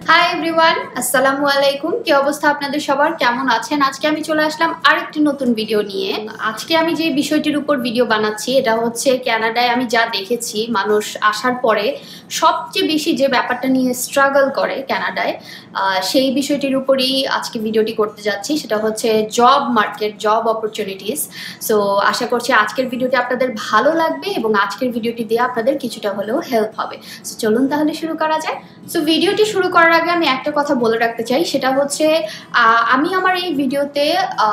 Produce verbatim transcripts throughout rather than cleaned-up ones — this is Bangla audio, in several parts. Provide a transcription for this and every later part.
হাই এভরিওয়ান, আসসালামু আলাইকুম। কি অবস্থা আপনাদের সবার, কেমন আছেন? আজকে আমি চলে আসলাম আরেকটি নতুন ভিডিও নিয়ে। আজকে আমি যে বিষয়টির উপর ভিডিও বানাচ্ছি এটা হচ্ছে কানাডায় আমি যা দেখেছি মানুষ আসার পরে সবচেয়ে বেশি যে ব্যাপারটা নিয়ে স্ট্রাগল করে কানাডায়, সেই বিষয়টির উপরই আজকে ভিডিওটি করতে যাচ্ছি। সেটা হচ্ছে job market, job opportunities. So আশা করছি আজকের ভিডিওটি আপনাদের ভালো লাগবে এবং আজকের ভিডিওটি দিয়ে আপনাদের কিছুটা হলেও হেল্প হবে। সো চলুন তাহলে শুরু করা যায়। সো ভিডিওটি শুরু করার আগে আমি একটা কথা বলে রাখতে চাই, সেটা হচ্ছে আমি আমার এই ভিডিওতে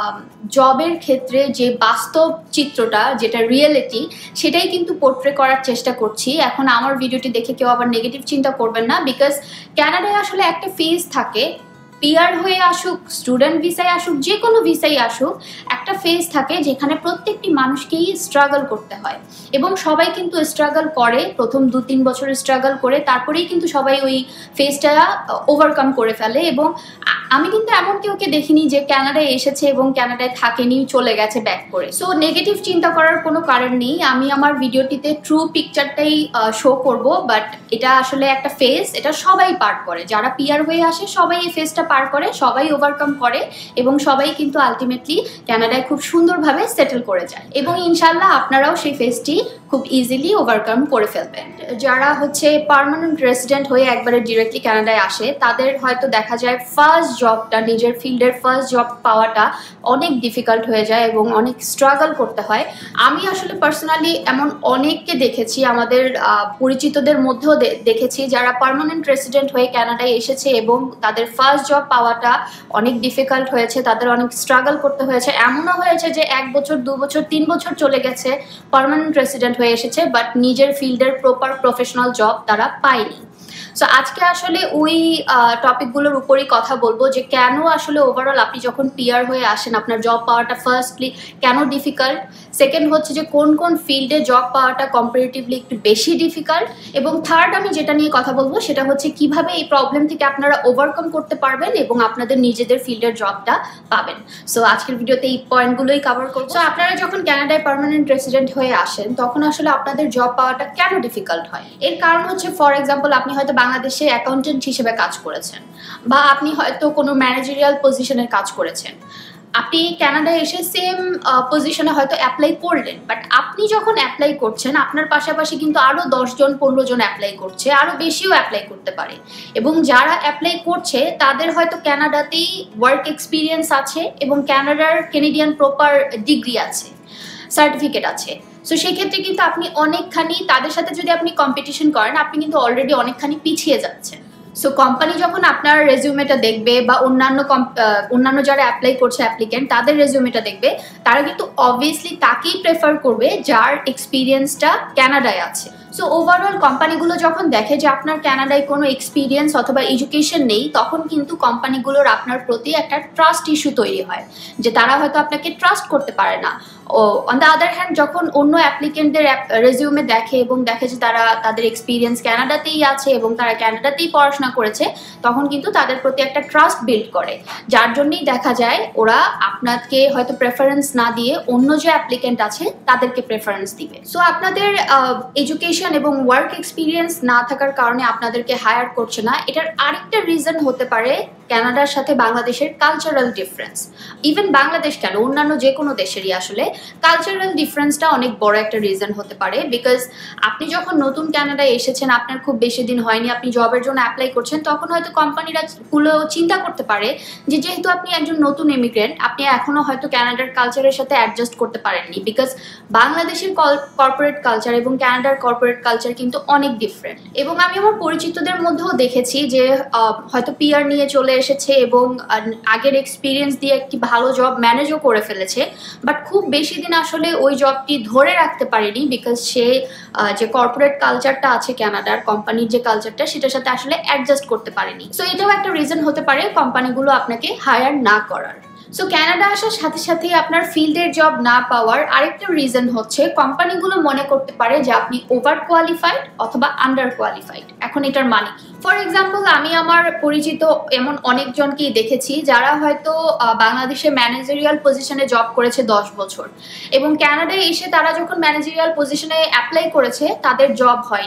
জবের ক্ষেত্রে যে বাস্তব চিত্রটা, যেটা রিয়েলিটি, সেটাই কিন্তু পোর্ট্রে করার চেষ্টা করছি। এখন আমার ভিডিওটি দেখে কেউ আবার নেগেটিভ চিন্তা করবেন না, বিকজ কানাডায় আসলে একটা ফেজ থাকে, পিআর হয়ে আসুক, স্টুডেন্ট ভিসায় আসুক, যে কোনো ভিসায় আসুক, একটা ফেজ থাকে যেখানে প্রত্যেকটি মানুষকেই স্ট্রাগল করতে হয় এবং সবাই কিন্তু স্ট্রাগল করে, প্রথম দু তিন বছর স্ট্রাগল করে তারপরেই কিন্তু সবাই ওই ফেজটা ওভারকাম করে ফেলে। এবং আমি কিন্তু এমন কেউকে দেখিনি যে কানাডায় এসেছে এবং কানাডায় থাকেনি, চলে গেছে ব্যাক করে। সো নেগেটিভ চিন্তা করার কোনো কারণ নেই। আমি আমার ভিডিওটিতে ট্রু পিকচারটাই শো করব, বাট এটা আসলে একটা ফেজ, এটা সবাই পার করে, যারা পিআর হয়ে আসে সবাই এই ফেজটা পার করে, সবাই ওভারকাম করে এবং সবাই কিন্তু আলটিমেটলি কানাডায় খুব সুন্দরভাবে সেটেল করে যায় এবং ইনশাল্লাহ আপনারাও সেই ফেজটি খুব ইজিলি ওভারকাম করে ফেলবেন। যারা হচ্ছে পার্মানেন্ট রেসিডেন্ট হয়ে একবারে ডিরেক্টলি কানাডায় আসে তাদের হয়তো দেখা যায় ফার্স্ট জবটা, নিজের ফিল্ডের ফার্স্ট জব পাওয়াটা অনেক ডিফিকাল্ট হয়ে যায় এবং অনেক স্ট্রাগল করতে হয়। আমি আসলে পার্সোনালি এমন অনেককে দেখেছি, আমাদের পরিচিতদের মধ্যেও দেখেছি যারা পার্মানেন্ট রেসিডেন্ট হয়ে কানাডায় এসেছে এবং তাদের ফার্স্ট জব পাওয়াটা অনেক ডিফিকাল্ট হয়েছে, তাদের অনেক স্ট্রাগল করতে হয়েছে। এমনও হয়েছে যে এক বছর দু বছর তিন বছর চলে গেছে, পার্মানেন্ট রেসিডেন্ট হয়ে এসেছে, বাট নিজের ফিল্ডের প্রপার প্রফেশনাল জব তারা পায়নি। সো আজকে আসলে ওই টপিকগুলোর উপরই কথা বলবো যে কেন আসলে ওভারঅল আপনি যখন পিআর হয়ে আসেন আপনার জব পাওয়াটা ফার্স্টলি কেন ডিফিকাল্ট, সেকেন্ড হচ্ছে যে কোন কোন ফিল্ডে জব পাওয়াটা কম্পারেটিভলি একটু বেশি ডিফিকাল্ট, এবং থার্ড আমি যেটা নিয়ে কথা বলবো সেটা হচ্ছে কিভাবে এই প্রবলেম থেকে আপনারা ওভারকাম করতে পারবেন এবং আপনাদের নিজেদের ফিল্ডের জবটা পাবেন। সো আজকের ভিডিওতে এই পয়েন্টগুলোই কভার করবো। সো আপনারা যখন কানাডায় পার্মানেন্ট রেসিডেন্ট হয়ে আসেন তখন আসলে আপনাদের জব পাওয়াটা কেন ডিফিকাল্ট হয়, এর কারণ হচ্ছে ফর এক্সাম্পল আপনি হয়তো বাংলাদেশে অ্যাকাউন্টেন্ট হিসেবে কাজ করেছেন বা আপনি হয়তো কোনো ম্যানেজারিয়াল পজিশনের কাজ করেছেন, আপনি কানাডায় এসে সেম পজিশনে হয়তো অ্যাপ্লাই করলেন, বাট আপনি যখন অ্যাপ্লাই করছেন আপনার পাশাপাশি কিন্তু আরও দশজন পনেরো জন অ্যাপ্লাই করছে, আরও বেশিও অ্যাপ্লাই করতে পারে, এবং যারা অ্যাপ্লাই করছে তাদের হয়তো কানাডাতেই ওয়ার্ক এক্সপিরিয়েন্স আছে এবং কানাডার কেনেডিয়ান প্রপার ডিগ্রি আছে, সার্টিফিকেট আছে। সো সেক্ষেত্রে কিন্তু আপনি অনেকখানি তাদের সাথে যদি আপনি কম্পিটিশন করেন আপনি কিন্তু অলরেডি অনেকখানি পিছিয়ে যাচ্ছেন। সো কোম্পানি যখন আপনার রেজিউমেটা দেখবে বা অন্যান্য অন্যান্য যারা অ্যাপ্লাই করছে অ্যাপ্লিকেন্ট তাদের রেজিউমেটা দেখবে, তারা কিন্তু অবভিয়াসলি তাকেই প্রেফার করবে যার এক্সপিরিয়েন্সটা কানাডায় আছে। সো ওভারঅল কোম্পানিগুলো যখন দেখে যে আপনার কানাডায় কোনো এক্সপিরিয়েন্স অথবা এডুকেশন নেই, তখন কিন্তু কোম্পানিগুলোর আপনার প্রতি একটা ট্রাস্ট ইস্যু তৈরি হয় যে তারা হয়তো আপনাকে ট্রাস্ট করতে পারে না। ও অন দ্য আদার হ্যান্ড যখন অন্য অ্যাপ্লিকেন্টদের রেজিউমে দেখে এবং দেখে যে তারা তাদের এক্সপিরিয়েন্স কানাডাতেই আছে এবং তারা কানাডাতেই পড়াশোনা করেছে, তখন কিন্তু তাদের প্রতি একটা ট্রাস্ট বিল্ড করে, যার জন্যই দেখা যায় ওরা আপনাকে হয়তো প্রেফারেন্স না দিয়ে অন্য যে অ্যাপ্লিকেন্ট আছে তাদেরকে প্রেফারেন্স দিবে। সো আপনাদের এডুকেশন এবং ওয়ার্ক এক্সপিরিয়েন্স না থাকার কারণে আপনাদেরকে হায়ার করছে না, এটার আরেকটা রিজন হতে পারে কানাডার সাথে বাংলাদেশের কালচারাল ডিফারেন্স। ইভেন বাংলাদেশ কেন, অন্যান্য যে কোনো দেশেরই আসলে কালচারাল ডিফারেন্সটা অনেক বড় একটা রিজন হতে পারে। বিকজ আপনি যখন নতুন কানাডায় এসেছেন, আপনার খুব বেশি দিন হয়নি, আপনি জবের জন্য অ্যাপ্লাই করছেন, তখন হয়তো কোম্পানিরা গুলো চিন্তা করতে পারে যে যেহেতু আপনি একজন নতুন ইমিগ্রেন্ট, আপনি এখনও হয়তো কানাডার কালচারের সাথে অ্যাডজাস্ট করতে পারেননি, বিকজ বাংলাদেশের কর্পোরেট কালচার এবং কানাডার কর্পোরেট কালচার কিন্তু অনেক ডিফারেন্ট। এবং আমি আমার পরিচিতদের মধ্যেও দেখেছি যে হয়তো পিআর নিয়ে চলে এসেছে এবং আগের এক্সপিরিয়েন্স দিয়ে একটি ভালো জব ম্যানেজও করে ফেলেছে, বাট খুব বেশি দিন আসলে ওই জবটি ধরে রাখতে পারেনি, বিকজ সে যে কর্পোরেট কালচারটা আছে কানাডার, কোম্পানির যে কালচারটা, সেটার সাথে আসলে অ্যাডজাস্ট করতে পারেনি। সো এটাও একটা রিজন হতে পারে কোম্পানিগুলো আপনাকে হায়ার না করার। সো কানাডা আসার সাথে সাথে আপনার ফিল্ডের জব না পাওয়ার আরেকটা রিজন হচ্ছে কোম্পানিগুলো মনে করতে পারে যে আপনি ওভার কোয়ালিফাইড অথবা আন্ডার কোয়ালিফাইড। এখন এটার মানে কি? ফর এক্সাম্পল আমি আমার পরিচিত এমন অনেকজনকেই দেখেছি যারা হয়তো বাংলাদেশে ম্যানেজারিয়াল পজিশনে জব করেছে দশ বছর এবং কানাডায় এসে তারা যখন ম্যানেজারিয়াল পজিশনে অ্যাপ্লাই করেছে তাদের জব হয়নি।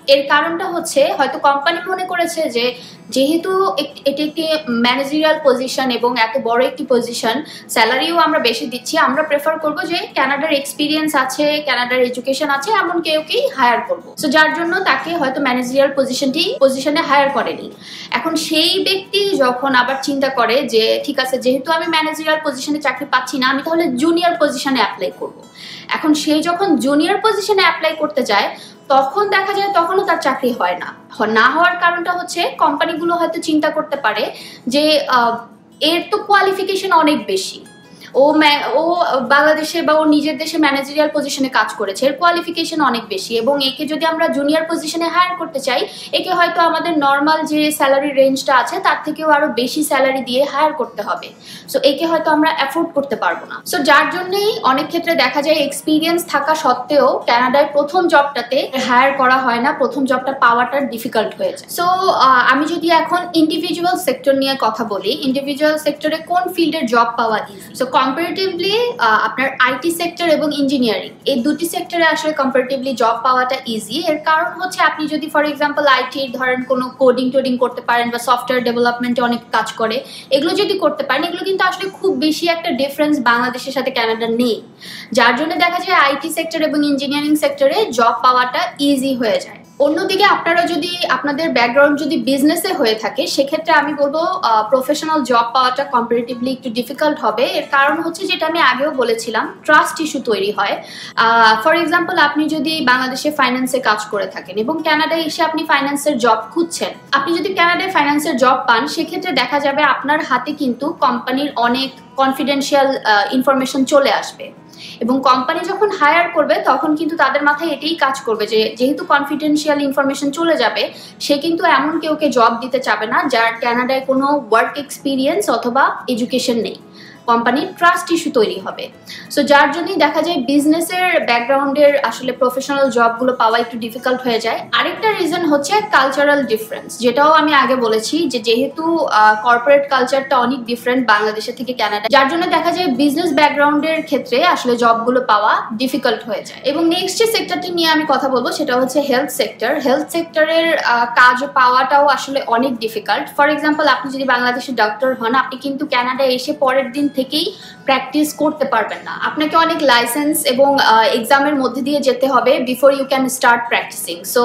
এর কারণটা হচ্ছে হয়তো কোম্পানি মনে করেছে যে যেহেতু এটি একটি ম্যানেজারিয়াল পজিশন এবং এত বড় একটি পজিশন, স্যালারিও আমরা বেশি দিচ্ছি, আমরা প্রেফার করব যে কানাডার এক্সপিরিয়েন্স আছে, কানাডার এডুকেশন আছে এমন কেউকেই হায়ার করবো। সো যার জন্য তাকে হয়তো ম্যানেজারিয়াল পজিশনটি পজিশনে হায়ার করেনি। এখন সেই ব্যক্তি যখন আবার চিন্তা করে যে ঠিক আছে, যেহেতু আমি ম্যানেজারিয়াল পজিশনে চাকরি পাচ্ছি না, আমি তাহলে জুনিয়র পজিশনে অ্যাপ্লাই করব। এখন সে যখন জুনিয়র পজিশনে অ্যাপ্লাই করতে যায় তখন দেখা যায় তখনও তার চাকরি হয় না। না হওয়ার কারণটা হচ্ছে কোম্পানিগুলো হয়তো চিন্তা করতে পারে যে এর তো কোয়ালিফিকেশন অনেক বেশি, ও ও বাংলাদেশে বা ও নিজের দেশে ম্যানেজারিয়াল পজিশনে কাজ করেছে, এর কোয়ালিফিকেশন অনেক বেশি, এবং একে যদি আমরা জুনিয়র পজিশনে হায়ার করতে চাই একে হয়তো আমাদের নর্মাল যে স্যালারি রেঞ্জটা আছে তার থেকেও আরো বেশি স্যালারি দিয়ে হায়ার করতে হবে। সো একে হয়তো আমরা অ্যাফোর্ড করতে পারবো না। সো যার জন্যই অনেক ক্ষেত্রে দেখা যায় এক্সপিরিয়েন্স থাকা সত্ত্বেও কানাডায় প্রথম জবটাতে হায়ার করা হয় না, প্রথম জবটা পাওয়াটা ডিফিকাল্ট হয়ে যায়। সো আমি যদি এখন ইন্ডিভিজুয়াল সেক্টর নিয়ে কথা বলি, ইন্ডিভিজুয়াল সেক্টরে কোন ফিল্ডের জব পাওয়া ইজি? সো কম্পারেটিভলি আপনার আইটি সেক্টর এবং ইঞ্জিনিয়ারিং এই দুটি সেক্টরে আসলে কম্পারেটিভলি জব পাওয়াটা ইজি। এর কারণ হচ্ছে আপনি যদি ফর এক্সাম্পল আইটি ধরেন কোনো কোডিং টোডিং করতে পারেন বা সফটওয়্যার ডেভেলপমেন্টে অনেক কাজ করে, এগুলো যদি করতে পারেন, এগুলো কিন্তু আসলে খুব বেশি একটা ডিফারেন্স বাংলাদেশের সাথে কানাডার নেই। যার জন্য দেখা যায় আইটি সেক্টর এবং ইঞ্জিনিয়ারিং সেক্টরে জব পাওয়াটা ইজি হয়ে যায়। অন্যদিকে আপনারা যদি আপনাদের ব্যাকগ্রাউন্ড যদি বিজনেসে হয়ে থাকে সেক্ষেত্রে আমি বলবো প্রফেশনাল জব পাওয়াটা কম্পারেটিভলি একটু ডিফিকাল্ট হবে। এর কারণ হচ্ছে যেটা আমি আগেও বলেছিলাম, ট্রাস্ট ইস্যু তৈরি হয়। ফর এক্সাম্পল আপনি যদি বাংলাদেশে ফাইন্যান্সে কাজ করে থাকেন এবং কানাডায় এসে আপনি ফাইন্যান্সের জব খুঁজছেন, আপনি যদি কানাডায় ফাইন্যান্সের জব পান সেক্ষেত্রে দেখা যাবে আপনার হাতে কিন্তু কোম্পানির অনেক কনফিডেন্সিয়াল ইনফরমেশন চলে আসবে, এবং কোম্পানি যখন হায়ার করবে তখন কিন্তু তাদের মাথায় এটাই কাজ করবে যে যেহেতু কনফিডেন্সিয়াল ইনফরমেশন চলে যাবে, সে কিন্তু এমন কেউকে জব দিতে চাবে না যার কানাডায় কোনো ওয়ার্ক এক্সপিরিয়েন্স অথবা এডুকেশন নেই। কোম্পানির ট্রাস্ট ইস্যু তৈরি হবে। সো যার জন্যই দেখা যায় বিজনেসের ব্যাকগ্রাউন্ডের আসলে প্রফেশনাল জবগুলো পাওয়া একটু ডিফিকাল্ট হয়ে যায়। আরেকটা রিজন হচ্ছে কালচারাল ডিফারেন্স, যেটাও আমি আগে বলেছি যে যেহেতু কর্পোরেট কালচারটা অনেক ডিফারেন্ট বাংলাদেশের থেকে কানাডা, যার জন্য দেখা যায় বিজনেস ব্যাকগ্রাউন্ডের ক্ষেত্রে আসলে জবগুলো পাওয়া ডিফিকাল্ট হয়ে যায়। এবং নেক্সট যে সেক্টরটি নিয়ে আমি কথা বলবো সেটা হচ্ছে হেলথ সেক্টর। হেলথ সেক্টরের কাজ পাওয়াটাও আসলে অনেক ডিফিকাল্ট। ফর এক্সাম্পল আপনি যদি বাংলাদেশের ডক্টর হন, আপনি কিন্তু কানাডায় এসে পরের দিন থেকেই প্র্যাকটিস করতে পারবেন না। আপনাকে অনেক লাইসেন্স এবং এক্সামের মধ্যে দিয়ে যেতে হবে before you can start practising. So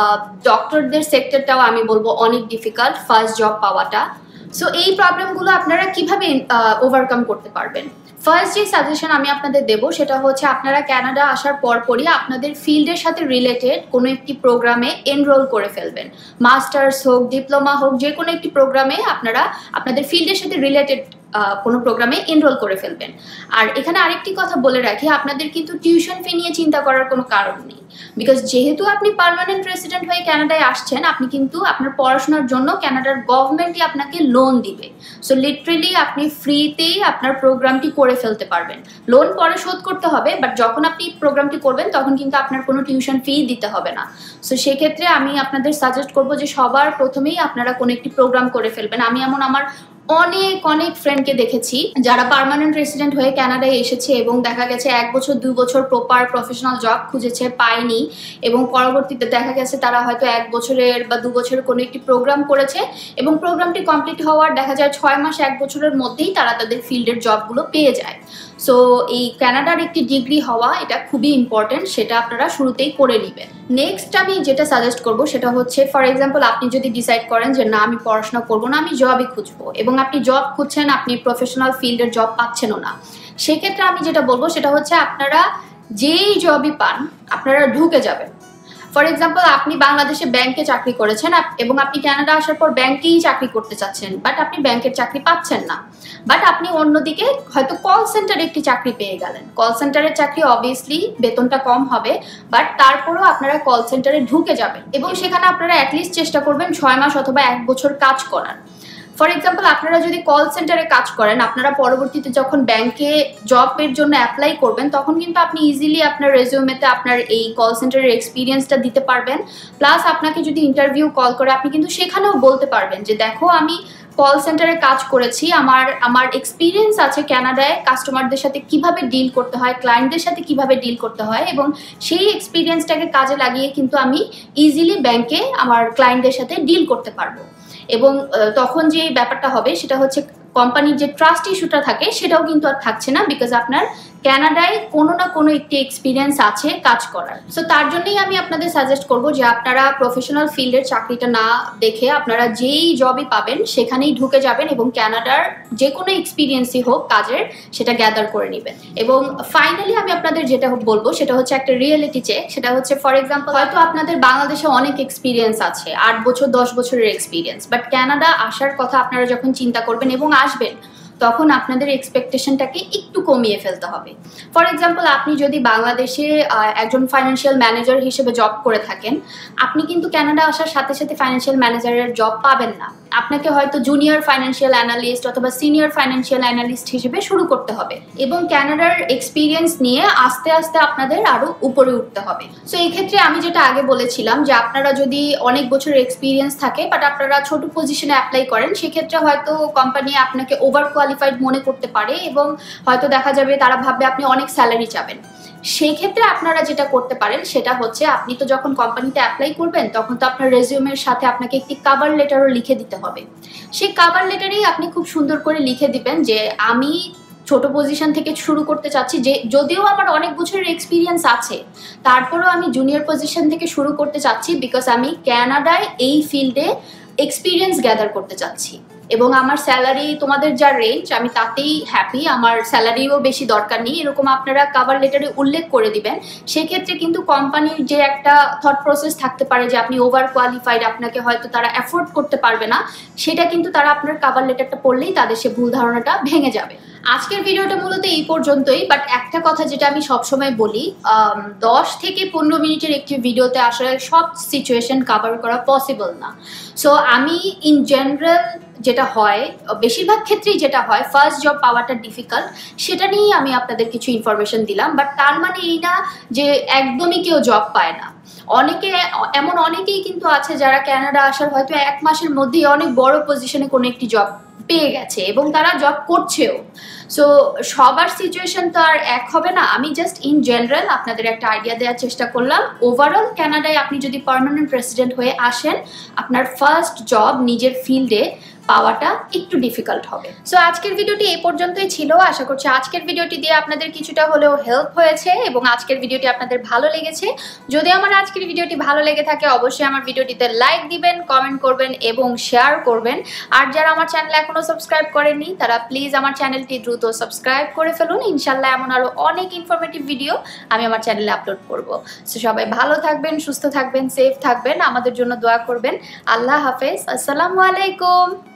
ডক্টরদের সেক্টরটাও আমি বলবো অনেক ডিফিকাল্ট ফার্স্ট জব পাওয়াটা। সো এই প্রবলেমগুলো আপনারা কিভাবে ওভারকাম করতে পারবেন? ফার্স্ট যে সাজেশন আমি আপনাদের দেবো সেটা হচ্ছে আপনারা কানাডা আসার পরপরই আপনাদের ফিল্ডের সাথে রিলেটেড কোনো একটি প্রোগ্রামে এনরোল করে ফেলবেন। মাস্টার্স হোক, ডিপ্লোমা হোক, যে কোনো একটি প্রোগ্রামে আপনারা আপনাদের ফিল্ডের সাথে রিলেটেড কোনো প্রোগ্রামে এনরোল করে ফেলবেন। আর এখানে আরেকটি কথা বলে রাখি, আপনাদের কিন্তু টিউশন ফি নিয়ে চিন্তা করার কোনো কারণ নেই, বিকজ যেহেতু আপনি পার্মানেন্ট রেসিডেন্ট হয়ে কানাডায় আসছেন, আপনি কিন্তু আপনার পড়াশোনার জন্য কানাডার গভর্নমেন্টই আপনাকে লোন দিবে। সো লিটারেলি আপনি ফ্রিতেই আপনার প্রোগ্রামটি করে ফেলতে পারবেন। লোন পরে শোধ করতে হবে, বাট যখন আপনি প্রোগ্রামটি করবেন তখন কিন্তু আপনার কোনো টিউশন ফি দিতে হবে না। সো সেক্ষেত্রে আমি আপনাদের সাজেস্ট করবো যে সবার প্রথমেই আপনারা কোনো একটি প্রোগ্রাম করে ফেলবেন। আমি এমন আমার অনেক অনেক ফ্রেন্ডকে দেখেছি যারা পার্মানেন্ট রেসিডেন্ট হয়ে কানাডায় এসেছে এবং দেখা গেছে এক বছর দুই বছর প্রপার প্রফেশনাল জব খুঁজেছে, পায়নি, এবং পরবর্তীতে দেখা গেছে তারা হয়তো এক বছরের বা দু বছরের কোনো একটি প্রোগ্রাম করেছে এবং প্রোগ্রামটি কমপ্লিট হওয়ার দেখা যায় ছয় মাস এক বছরের মধ্যেই তারা তাদের ফিল্ডের জবগুলো পেয়ে যায়। সো এই কানাডার একটি ডিগ্রি হওয়া এটা খুবই ইম্পর্টেন্ট, সেটা আপনারা শুরুতেই করে নেবেন। নেক্সট আমি যেটা সাজেস্ট করবো সেটা হচ্ছে ফর এক্সাম্পল আপনি যদি ডিসাইড করেন যে না আমি পড়াশোনা করবো না, আমি জবই খুঁজবো, এবং আপনি জব খুঁজছেন, আপনি প্রফেশনাল ফিল্ডের জব পাচ্ছেনও না, সেক্ষেত্রে আমি যেটা বলবো সেটা হচ্ছে আপনারা যেই জবই পান আপনারা ঢুকে যাবেন। ফর এক্সাম্পল আপনি বাংলাদেশে ব্যাংকে চাকরি করেছেন এবং আপনি কানাডা আসার পর ব্যাংকেই চাকরি করতে চাচ্ছেন, বাট আপনি ব্যাংকের চাকরি পাচ্ছেন না, বাট আপনি অন্যদিকে হয়তো কল সেন্টারে একটি চাকরি পেয়ে গেলেন। কল সেন্টারের চাকরি অবভিয়াসলি বেতনটা কম হবে, বাট তারপরেও আপনারা কল সেন্টারে ঢুকে যাবেন এবং সেখানে আপনারা অ্যাটলিস্ট চেষ্টা করবেন ছয় মাস অথবা এক বছর কাজ করার। ফর এক্সাম্পল আপনারা যদি কল সেন্টারে কাজ করেন, আপনারা পরবর্তীতে যখন ব্যাংকে জবের জন্য অ্যাপ্লাই করবেন তখন কিন্তু আপনি ইজিলি আপনার রেজিউমেতে আপনার এই কল সেন্টারের এক্সপিরিয়েন্সটা দিতে পারবেন। প্লাস আপনাকে যদি ইন্টারভিউ কল করে আপনি কিন্তু সেখানেও বলতে পারবেন যে দেখো আমি কল সেন্টারে কাজ করেছি, আমার আমার এক্সপিরিয়েন্স আছে কানাডায় কাস্টমারদের সাথে কিভাবে ডিল করতে হয়, ক্লায়েন্টদের সাথে কিভাবে ডিল করতে হয়, এবং সেই এক্সপিরিয়েন্সটাকে কাজে লাগিয়ে কিন্তু আমি ইজিলি ব্যাংকে আমার ক্লায়েন্টদের সাথে ডিল করতে পারবো। এবং তখন যে ব্যাপারটা হবে সেটা হচ্ছে কোম্পানির যে ট্রাস্ট ইস্যুটা থাকে সেটাও কিন্তু আর থাকছে না, বিকজ আপনার কানাডায় কোনো না কোনো একটি এক্সপিরিয়েন্স আছে কাজ করার। সো তার জন্যই আমি আপনাদের সাজেস্ট করব যে আপনারা প্রফেশনাল ফিল্ডের চাকরিটা না দেখে আপনারা যেই জবই পাবেন সেখানেই ঢুকে যাবেন এবং কানাডার যে কোনো এক্সপিরিয়েন্সই হোক কাজের সেটা গ্যাদার করে নেবেন। এবং ফাইনালি আমি আপনাদের যেটা বলবো সেটা হচ্ছে একটা রিয়েলিটি চেক। সেটা হচ্ছে ফর এক্সাম্পল হয়তো আপনাদের বাংলাদেশে অনেক এক্সপিরিয়েন্স আছে, আট বছর দশ বছরের এক্সপিরিয়েন্স, বাট কানাডা আসার কথা আপনারা যখন চিন্তা করবেন এবং আসবেন তখন আপনাদের এক্সপেকটেশনটাকে একটু কমিয়ে ফেলতে হবে। ফর এক্সাম্পল আপনি যদি বাংলাদেশে একজন ফাইন্যান্সিয়াল ম্যানেজার হিসেবে জব করে থাকেন, আপনি কিন্তু কানাডা আসার সাথে সাথে ফাইন্যান্সিয়াল ম্যানেজারের জব পাবেন না। আপনাকে হয়তো জুনিয়র ফাইন্যান্সিয়াল অ্যানালিস্ট অথবা সিনিয়র ফাইন্যান্সিয়াল অ্যানালিস্ট হিসেবে শুরু করতে হবে এবং কানাডার এক্সপিরিয়েন্স নিয়ে আস্তে আস্তে আপনাদের আরো উপরে উঠতে হবে। সো এই ক্ষেত্রে আমি যেটা আগে বলেছিলাম যে আপনারা যদি অনেক বছরের এক্সপিরিয়েন্স থাকে বাট আপনারা ছোট পজিশনে অ্যাপ্লাই করেন, সেক্ষেত্রে হয়তো কোম্পানি আপনাকে ওভার কোয়ালিফাইড মনে করতে পারে এবং হয়তো দেখা যাবে তারা ভাববে আপনি অনেক স্যালারি চাবেন। সেই ক্ষেত্রে আপনারা যেটা করতে পারেন সেটা হচ্ছে আপনি তো যখন কোম্পানিতে অ্যাপ্লাই করবেন তখন তো আপনার রেজিউমের সাথে আপনাকে একটি কভার লেটারও লিখে দিতে হবে। সেই কভার লেটারেই আপনি খুব সুন্দর করে লিখে দিবেন যে আমি ছোট পজিশন থেকে শুরু করতে চাচ্ছি, যে যদিও আমার অনেক বছরের এক্সপিরিয়েন্স আছে তারপরেও আমি জুনিয়র পজিশন থেকে শুরু করতে চাচ্ছি বিকজ আমি কানাডায় এই ফিল্ডে এক্সপিরিয়েন্স গ্যাদার করতে চাচ্ছি এবং আমার স্যালারি তোমাদের যা রেঞ্জ আমি তাতেই হ্যাপি, আমার স্যালারিও বেশি দরকার নেই, এরকম আপনারা কভার লেটারে উল্লেখ করে দিবেন। সেক্ষেত্রে কিন্তু কোম্পানির যে একটা থট প্রসেস থাকতে পারে যে আপনি ওভার কোয়ালিফাইড, আপনাকে হয়তো তারা অ্যাফোর্ড করতে পারবে না, সেটা কিন্তু তারা আপনার কভার লেটারটা পড়লেই তাদের সে ভুল ধারণাটা ভেঙে যাবে। আজকের ভিডিওটা মূলত এই পর্যন্তই, বাট একটা কথা যেটা আমি সবসময় বলি, দশ থেকে পনেরো মিনিটের একটি ভিডিওতে আসলে সব সিচুয়েশন কভার করা পসিবল না। সো আমি ইন জেনারেল যেটা হয় বেশিরভাগ ক্ষেত্রেই যেটা হয় ফার্স্ট জব পাওয়াটা ডিফিকাল্ট, সেটা নিয়েই আমি আপনাদের কিছু ইনফরমেশন দিলাম, বাট তার মানে এই না যে একদমই কেউ জব পায় না। অনেকে এমন অনেকেই কিন্তু আছে যারা কানাডা আসার হয়তো এক মাসের মধ্যেই অনেক বড় পজিশনে কোনো একটি জব পেয়ে গেছে এবং তারা জব করছেও। সো সবার সিচুয়েশন তো আর এক হবে না, আমি জাস্ট ইন জেনারেল আপনাদের একটা আইডিয়া দেওয়ার চেষ্টা করলাম। ওভারঅল কানাডায় আপনি যদি পার্মানেন্ট রেসিডেন্ট হয়ে আসেন আপনার ফার্স্ট জব নিজের ফিল্ডে পাওয়াটা একটু ডিফিকাল্ট হবে। সো আজকের ভিডিওটি এই পর্যন্তই ছিল। আশা করছি আজকের ভিডিওটি দিয়ে আপনাদের কিছুটা হলেও হেল্প হয়েছে এবং আজকের ভিডিওটি আপনাদের ভালো লেগেছে। যদি আমার আজকের ভিডিওটি ভালো লেগে থাকে অবশ্যই আমার ভিডিওটিতে লাইক দিবেন, কমেন্ট করবেন এবং শেয়ার করবেন। আর যারা আমার চ্যানেলে এখনো সাবস্ক্রাইব করেননি তারা প্লিজ আমার চ্যানেলটি দ্রুত সাবস্ক্রাইব করে ফেলুন। ইনশাল্লাহ এমন আরো অনেক ইনফরমেটিভ ভিডিও আমি আমার চ্যানেলে আপলোড করব। সো সবাই ভালো থাকবেন, সুস্থ থাকবেন, সেফ থাকবেন, আমাদের জন্য দোয়া করবেন। আল্লাহ হাফেজ, আসসালামু আলাইকুম।